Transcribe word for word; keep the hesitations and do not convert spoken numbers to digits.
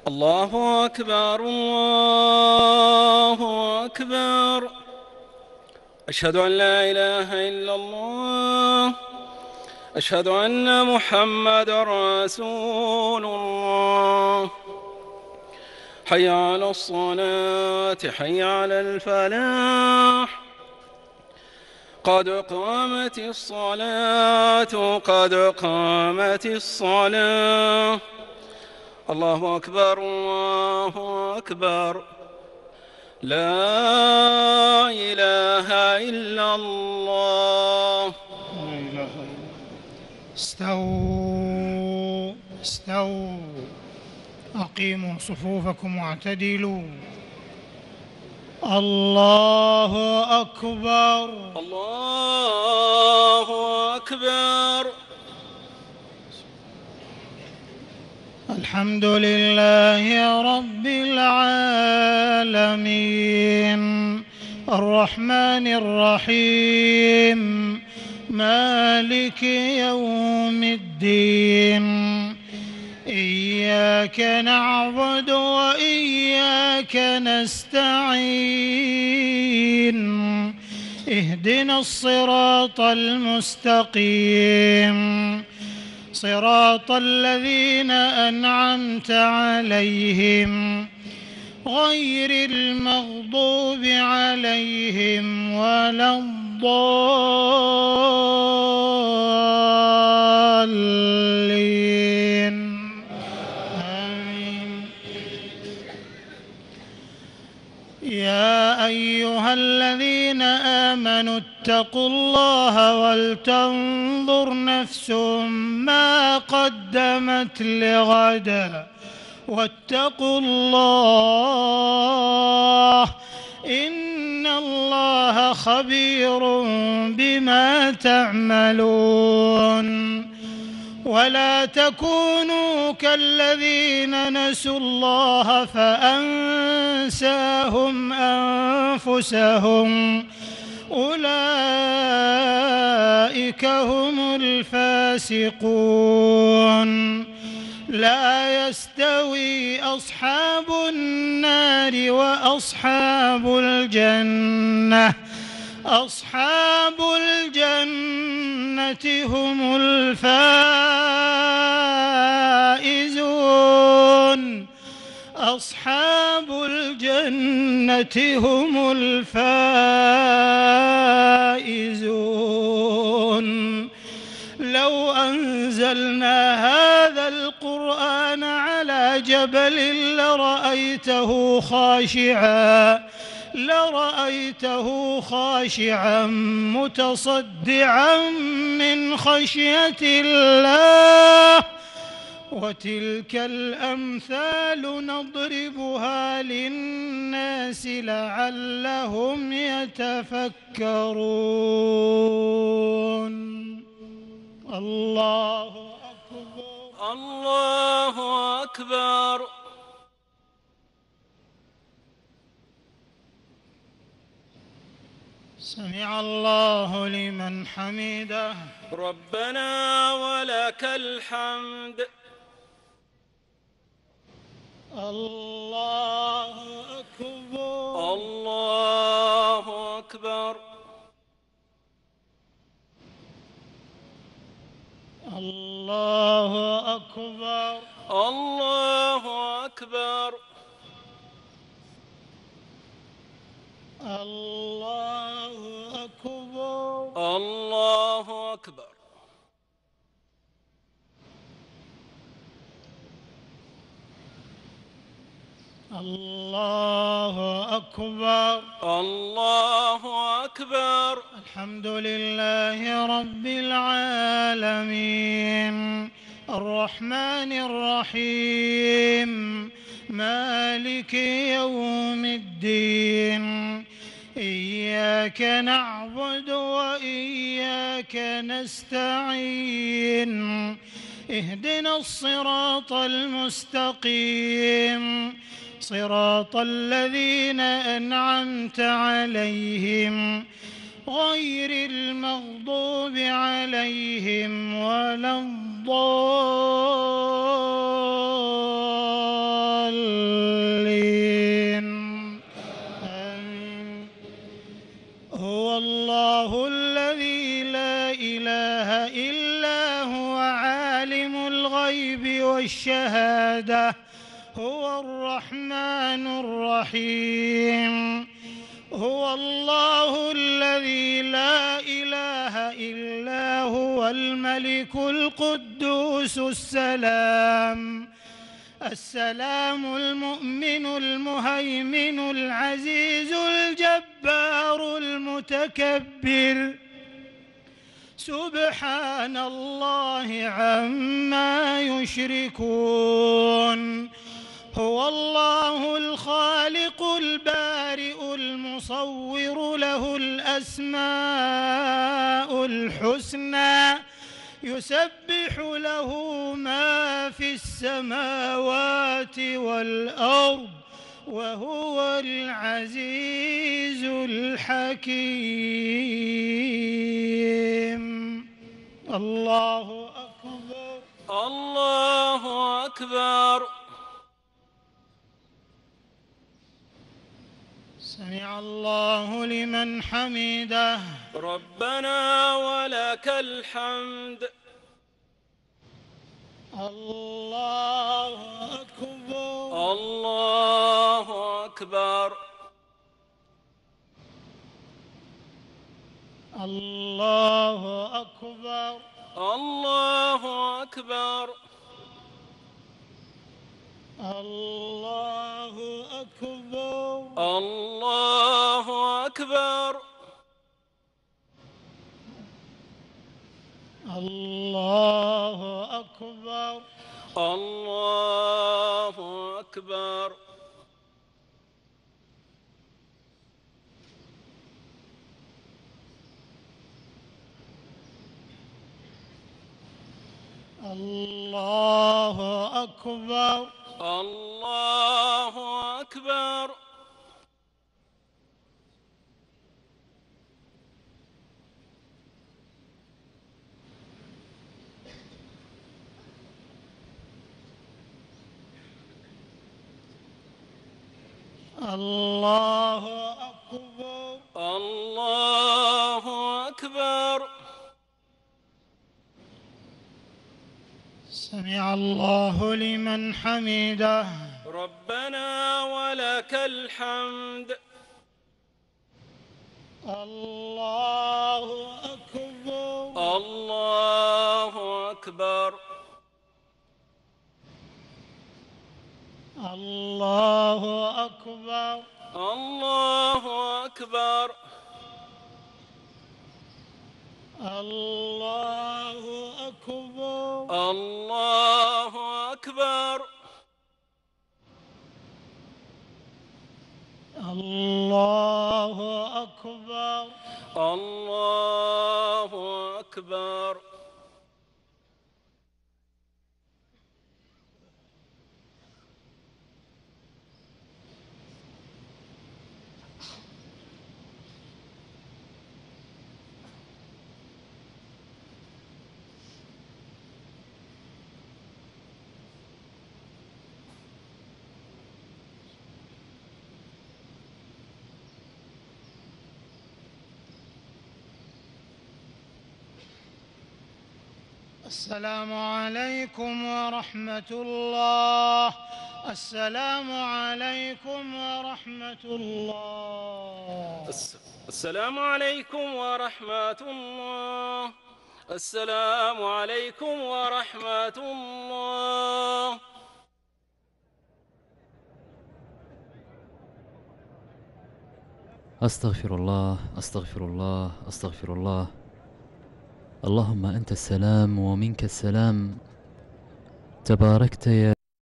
الله أكبر الله أكبر. أشهد أن لا إله إلا الله. أشهد أن محمدًا رسول الله. حي على الصلاة حي على الفلاح. قد قامت الصلاة قد قامت الصلاة. الله أكبر الله أكبر. لا إله إلا الله. لا إله إلا الله. استووا استووا أقيموا صفوفكم واعتدلوا. الله أكبر الله أكبر. الحمد لله رب العالمين الرحمن الرحيم مالك يوم الدين. إياك نعبد وإياك نستعين. اهدنا الصراط المستقيم صراط الذين أنعمت عليهم غير المغضوب عليهم ولا الضالين. آمين. يا أيها الذين آمنوا اتقوا الله ولتنظر نفس ما قدمت لغد واتقوا الله إن الله خبير بما تعملون. ولا تكونوا كالذين نسوا الله فأنساهم أنفسهم أولئك هم الفاسقون. لا يستوي أصحاب النار وأصحاب الجنة أصحاب الجنة هم الفائزون أصحاب الجنة هم الفائزون. لو أنزلنا هذا القرآن على جبل لرأيته خاشعا لرأيته خاشعا متصدعا من خشية الله. وتلك الأمثال نضربها للناس لعلهم يتفكرون. الله أكبر الله أكبر. سمع الله لمن حمده. ربنا ولك الحمد. الله أكبر الله أكبر. الله أكبر الله أكبر. الله أكبر الله أكبر. الله أكبر الله أكبر. الحمد لله رب العالمين الرحمن الرحيم مالك يوم الدين. إياك نعبد وإياك نستعين. اهدنا الصراط المستقيم صراط الذين أنعمت عليهم غير المغضوب عليهم ولا الضالين. عباده هو الرحمن الرحيم. هو الله الذي لا إله إلا هو الملك القدوس السلام السلام المؤمن المهيمن العزيز الجبار المتكبر سبحان الله عما يشركون. هو الله الخالق البارئ المصور له الأسماء الحسنى يسبح له ما في السماوات والأرض وهو العزيز الحكيم. الله أكبر. الله أكبر. سمع الله لمن حمده. ربنا ولك الحمد. الله أكبر. الله أكبر. الله أكبر. الله أكبر. الله أكبر. الله أكبر. الله أكبر. الله أكبر. الله أكبر. الله أكبر. الله أكبر. الله أكبر. سمع الله لمن حمده. ربنا ولك الحمد. الله أكبر. الله أكبر. الله أكبر. الله أكبر. الله أكبر. الله أكبر. الله أكبر. الله أكبر. السلام عليكم ورحمة الله. السلام عليكم ورحمة الله. السلام عليكم ورحمة الله. السلام عليكم ورحمة الله. أستغفر الله أستغفر الله أستغفر الله. اللهم أنت السلام ومنك السلام، تباركت يا